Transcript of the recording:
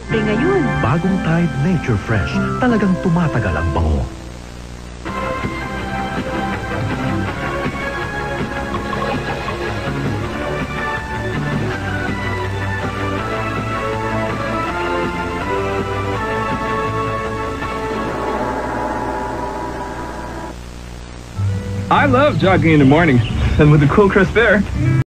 spray ngayon. Bagong Tide Nature Fresh. Talagang tumatagal ang bango. I love jogging in the morning, and with the cool, crisp air,